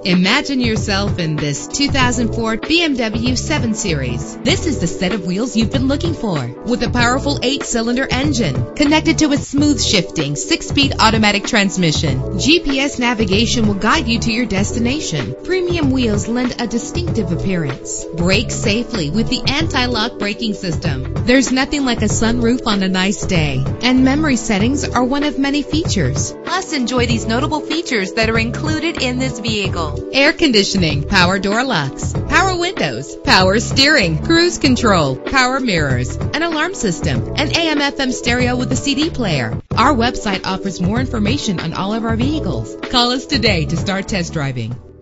Imagine yourself in this 2004 BMW 7 Series. This is the set of wheels you've been looking for, with a powerful 8-cylinder engine connected to a smooth shifting 6-speed automatic transmission. GPS navigation will guide you to your destination. Premium wheels lend a distinctive appearance. Brake safely with the anti-lock braking system. There's nothing like a sunroof on a nice day, and memory settings are one of many features. Plus, enjoy these notable features that are included in this vehicle: air conditioning, power door locks, power windows, power steering, cruise control, power mirrors, an alarm system, an AM/FM stereo with a CD player. Our website offers more information on all of our vehicles. Call us today to start test driving.